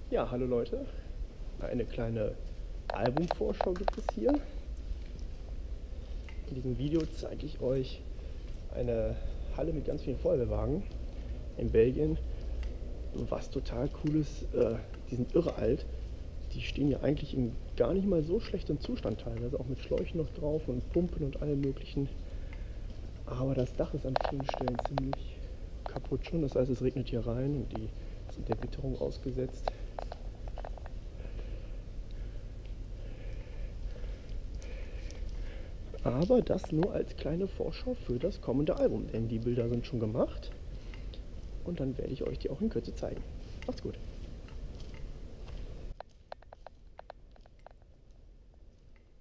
Ja, hallo Leute. Eine kleine Albumvorschau gibt es hier. In diesem Video zeige ich euch eine Halle mit ganz vielen Feuerwehrwagen in Belgien. Was total cool ist, die sind irre alt. Die stehen ja eigentlich in gar nicht mal so schlechtem Zustand teilweise, auch mit Schläuchen noch drauf und Pumpen und allem möglichen. Aber das Dach ist an vielen Stellen ziemlich kaputt schon. Das heißt, es regnet hier rein und die sind der Witterung ausgesetzt. Aber das nur als kleine Vorschau für das kommende Album, denn die Bilder sind schon gemacht und dann werde ich euch die auch in Kürze zeigen. Macht's gut!